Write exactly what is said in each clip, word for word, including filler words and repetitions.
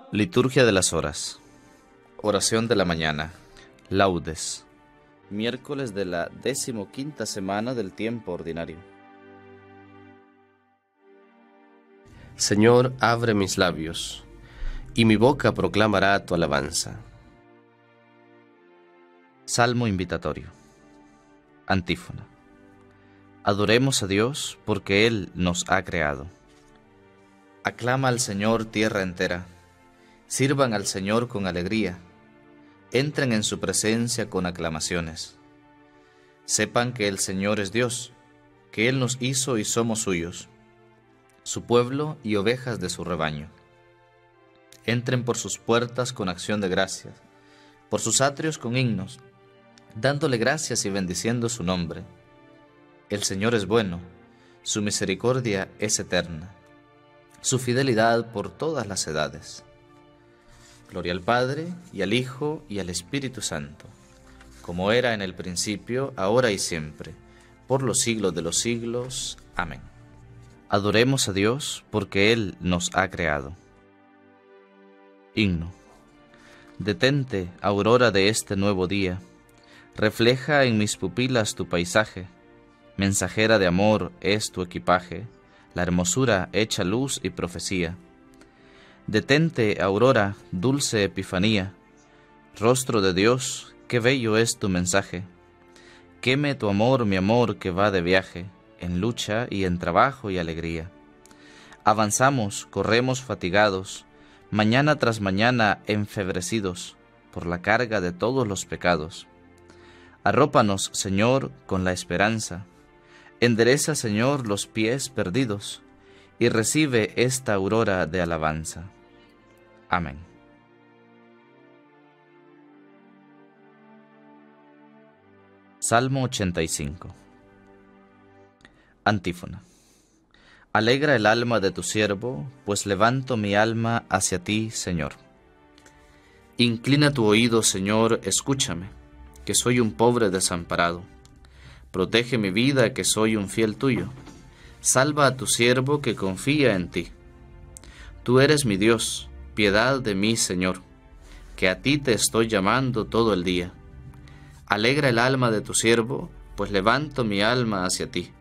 Liturgia de las Horas. Oración de la mañana. Laudes. Miércoles de la decimoquinta semana del tiempo ordinario. Señor, abre mis labios, y mi boca proclamará tu alabanza. Salmo invitatorio. Antífona. Adoremos a Dios porque Él nos ha creado. Aclama al Señor tierra entera. Sirvan al Señor con alegría. Entren en su presencia con aclamaciones. Sepan que el Señor es Dios, que Él nos hizo y somos suyos, su pueblo y ovejas de su rebaño. Entren por sus puertas con acción de gracias, por sus atrios con himnos, dándole gracias y bendiciendo su nombre. El Señor es bueno, su misericordia es eterna, su fidelidad por todas las edades. Gloria al Padre, y al Hijo, y al Espíritu Santo, como era en el principio, ahora y siempre, por los siglos de los siglos. Amén. Adoremos a Dios porque Él nos ha creado. Himno. Detente, aurora de este nuevo día, refleja en mis pupilas tu paisaje, mensajera de amor es tu equipaje, la hermosura hecha luz y profecía. Detente, aurora, dulce epifanía, rostro de Dios, qué bello es tu mensaje. Queme tu amor, mi amor que va de viaje, en lucha y en trabajo y alegría. Avanzamos, corremos fatigados, mañana tras mañana enfebrecidos, por la carga de todos los pecados. Arrópanos, Señor, con la esperanza. Endereza, Señor, los pies perdidos, y recibe esta aurora de alabanza. Amén. Salmo ochenta y cinco. Antífona. Alegra el alma de tu siervo, pues levanto mi alma hacia ti, Señor. Inclina tu oído, Señor, escúchame, que soy un pobre desamparado. Protege mi vida, que soy un fiel tuyo. Salva a tu siervo que confía en ti. Tú eres mi Dios, piedad de mí, Señor, que a ti te estoy llamando todo el día. Alegra el alma de tu siervo, pues levanto mi alma hacia ti.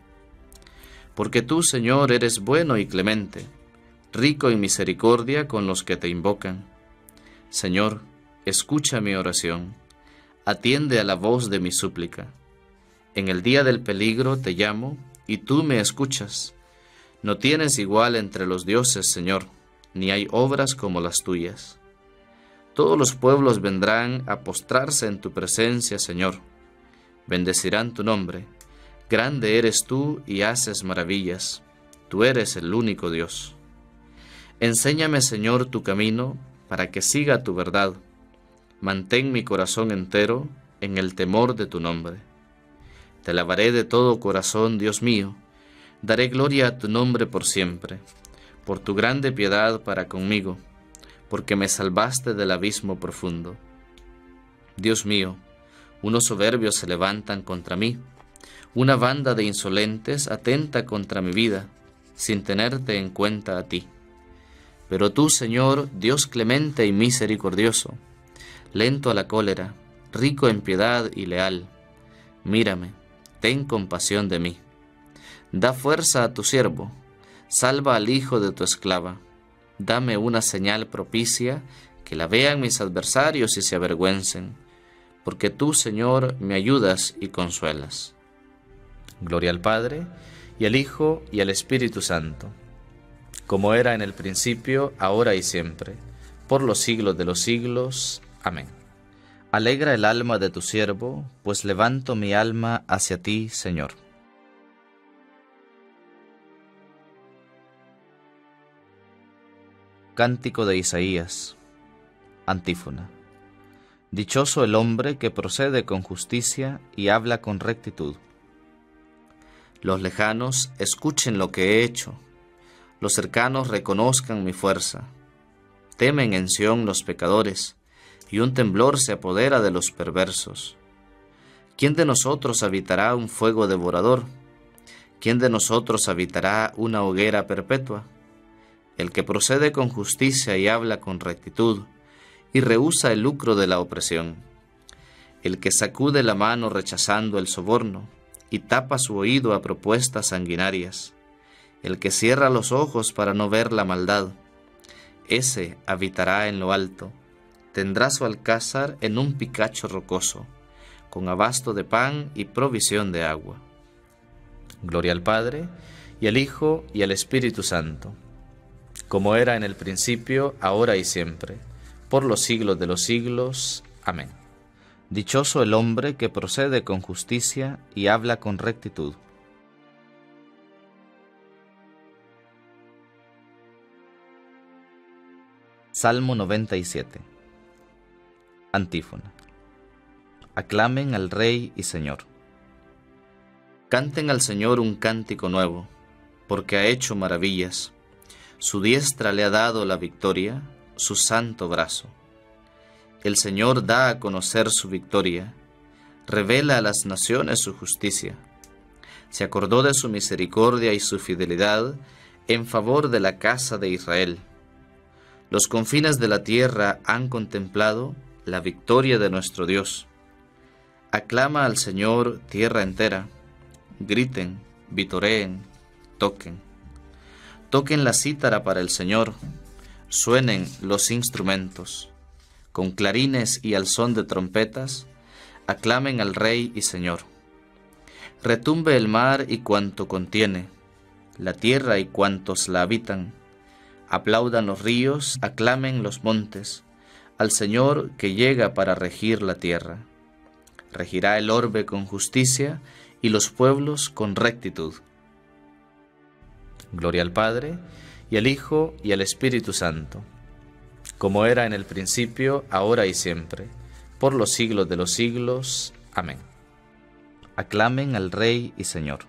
Porque tú, Señor, eres bueno y clemente, rico en misericordia con los que te invocan. Señor, escucha mi oración, atiende a la voz de mi súplica. En el día del peligro te llamo, y tú me escuchas. No tienes igual entre los dioses, Señor, ni hay obras como las tuyas. Todos los pueblos vendrán a postrarse en tu presencia, Señor. Bendecirán tu nombre. Grande eres tú y haces maravillas. Tú eres el único Dios. Enséñame, Señor, tu camino, para que siga tu verdad. Mantén mi corazón entero en el temor de tu nombre. Te alabaré de todo corazón, Dios mío. Daré gloria a tu nombre por siempre, por tu grande piedad para conmigo, porque me salvaste del abismo profundo. Dios mío, unos soberbios se levantan contra mí, una banda de insolentes atenta contra mi vida, sin tenerte en cuenta a ti. Pero tú, Señor, Dios clemente y misericordioso, lento a la cólera, rico en piedad y leal, mírame, ten compasión de mí. Da fuerza a tu siervo, salva al hijo de tu esclava. Dame una señal propicia, que la vean mis adversarios y se avergüencen, porque tú, Señor, me ayudas y consuelas. Gloria al Padre, y al Hijo, y al Espíritu Santo, como era en el principio, ahora y siempre, por los siglos de los siglos. Amén. Alegra el alma de tu siervo, pues levanto mi alma hacia ti, Señor. Cántico de Isaías. Antífona. Dichoso el hombre que procede con justicia y habla con rectitud. Los lejanos escuchen lo que he hecho, los cercanos reconozcan mi fuerza. Temen en Sión los pecadores, y un temblor se apodera de los perversos. ¿Quién de nosotros habitará un fuego devorador? ¿Quién de nosotros habitará una hoguera perpetua? el que procede con justicia y habla con rectitud, y rehúsa el lucro de la opresión, el que sacude la mano rechazando el soborno, y tapa su oído a propuestas sanguinarias, el que cierra los ojos para no ver la maldad, ese habitará en lo alto, tendrá su alcázar en un picacho rocoso, con abasto de pan y provisión de agua. Gloria al Padre, y al Hijo, y al Espíritu Santo, como era en el principio, ahora y siempre, por los siglos de los siglos. Amén. Dichoso el hombre que procede con justicia y habla con rectitud. Salmo noventa y siete. Antífona. Aclamen al Rey y Señor. Canten al Señor un cántico nuevo, porque ha hecho maravillas. Su diestra le ha dado la victoria, su santo brazo. El Señor da a conocer su victoria, revela a las naciones su justicia. Se acordó de su misericordia y su fidelidad en favor de la casa de Israel. Los confines de la tierra han contemplado la victoria de nuestro Dios. Aclama al Señor tierra entera, griten, vitoreen, toquen. Toquen la cítara para el Señor, suenen los instrumentos. Con clarines y al son de trompetas, aclamen al Rey y Señor. Retumbe el mar y cuanto contiene, la tierra y cuantos la habitan. Aplaudan los ríos, aclamen los montes, al Señor que llega para regir la tierra. Regirá el orbe con justicia y los pueblos con rectitud. Gloria al Padre, y al Hijo, y al Espíritu Santo, como era en el principio, ahora y siempre, por los siglos de los siglos. Amén. Aclamen al Rey y Señor.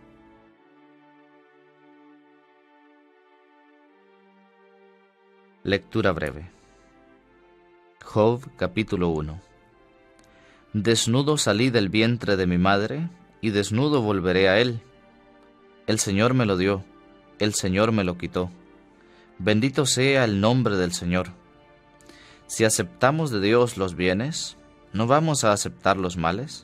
Lectura breve. Job, capítulo uno. Desnudo salí del vientre de mi madre, y desnudo volveré a él. El Señor me lo dio, el Señor me lo quitó. Bendito sea el nombre del Señor. Si aceptamos de Dios los bienes, ¿no vamos a aceptar los males?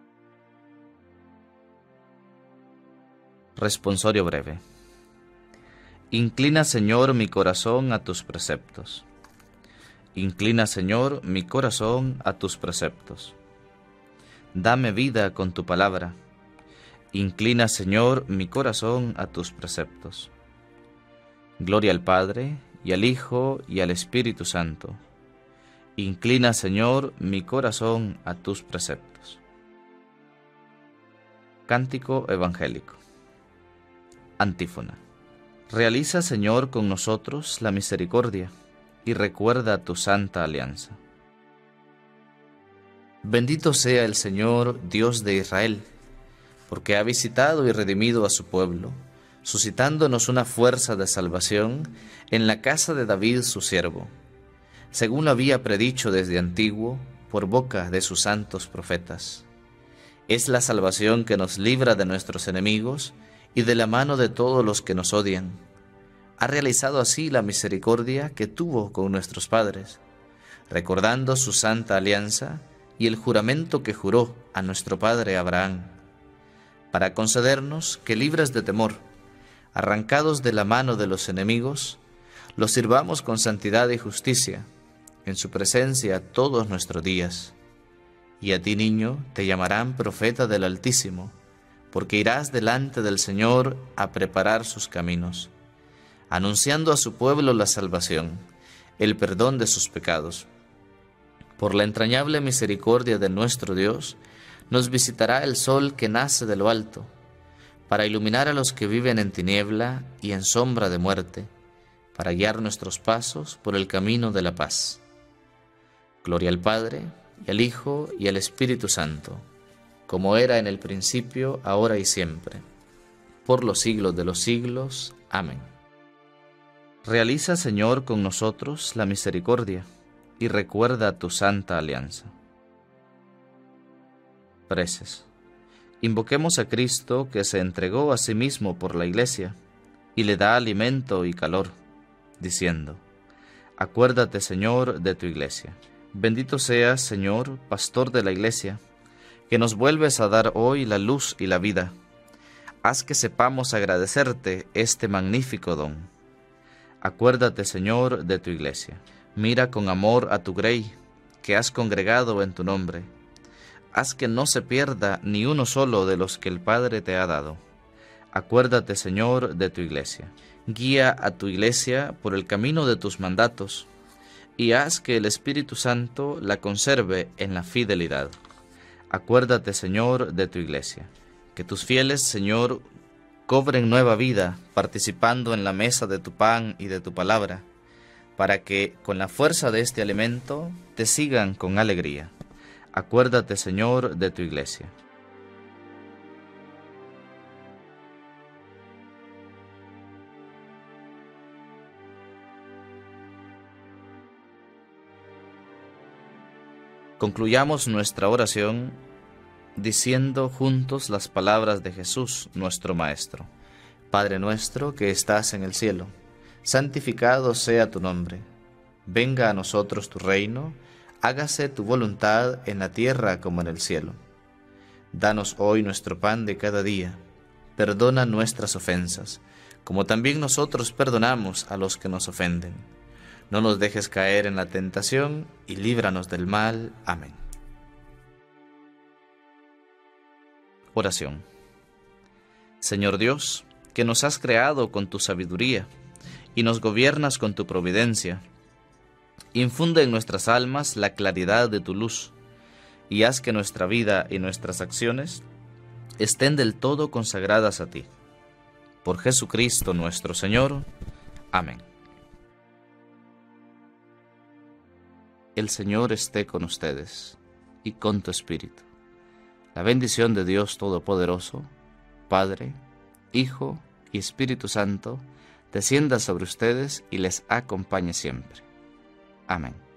Responsorio breve. Inclina, Señor, mi corazón a tus preceptos. Inclina, Señor, mi corazón a tus preceptos. Dame vida con tu palabra. Inclina, Señor, mi corazón a tus preceptos. Gloria al Padre, y al Hijo, y al Espíritu Santo. Inclina, Señor, mi corazón a tus preceptos. Cántico evangélico. Antífona. Realiza, Señor, con nosotros la misericordia, y recuerda tu santa alianza. Bendito sea el Señor, Dios de Israel, porque ha visitado y redimido a su pueblo, suscitándonos una fuerza de salvación en la casa de David su siervo, según lo había predicho desde antiguo por boca de sus santos profetas. Es la salvación que nos libra de nuestros enemigos y de la mano de todos los que nos odian. Ha realizado así la misericordia que tuvo con nuestros padres, recordando su santa alianza y el juramento que juró a nuestro padre Abraham, para concedernos que, libres de temor, arrancados de la mano de los enemigos, los sirvamos con santidad y justicia, en su presencia todos nuestros días. Y a ti, niño, te llamarán profeta del Altísimo, porque irás delante del Señor a preparar sus caminos, anunciando a su pueblo la salvación, el perdón de sus pecados. Por la entrañable misericordia de nuestro Dios, nos visitará el sol que nace de lo alto, para iluminar a los que viven en tiniebla y en sombra de muerte, para guiar nuestros pasos por el camino de la paz. Gloria al Padre, y al Hijo, y al Espíritu Santo, como era en el principio, ahora y siempre, por los siglos de los siglos. Amén. Realiza, Señor, con nosotros la misericordia, y recuerda tu santa alianza. Preces. Invoquemos a Cristo, que se entregó a sí mismo por la Iglesia, y le da alimento y calor. diciendo: Acuérdate, Señor, de tu iglesia. Bendito seas, Señor, pastor de la iglesia, que nos vuelves a dar hoy la luz y la vida. Haz que sepamos agradecerte este magnífico don. Acuérdate, Señor, de tu iglesia. Mira con amor a tu grey, que has congregado en tu nombre. Haz que no se pierda ni uno solo de los que el Padre te ha dado. Acuérdate, Señor, de tu iglesia. Guía a tu iglesia por el camino de tus mandatos, y haz que el Espíritu Santo la conserve en la fidelidad. Acuérdate, Señor, de tu iglesia. Que tus fieles, Señor, cobren nueva vida, participando en la mesa de tu pan y de tu palabra, para que, con la fuerza de este alimento, te sigan con alegría. Acuérdate, Señor, de tu iglesia. Concluyamos nuestra oración diciendo juntos las palabras de Jesús, nuestro Maestro. Padre nuestro que estás en el cielo, santificado sea tu nombre. Venga a nosotros tu reino, hágase tu voluntad en la tierra como en el cielo. Danos hoy nuestro pan de cada día. Perdona nuestras ofensas, como también nosotros perdonamos a los que nos ofenden. No nos dejes caer en la tentación y líbranos del mal. Amén. Oración. Señor Dios, que nos has creado con tu sabiduría y nos gobiernas con tu providencia, infunde en nuestras almas la claridad de tu luz y haz que nuestra vida y nuestras acciones estén del todo consagradas a ti. Por Jesucristo nuestro Señor. Amén. El Señor esté con ustedes y con tu espíritu. La bendición de Dios Todopoderoso, Padre, Hijo y Espíritu Santo, descienda sobre ustedes y les acompañe siempre. Amén.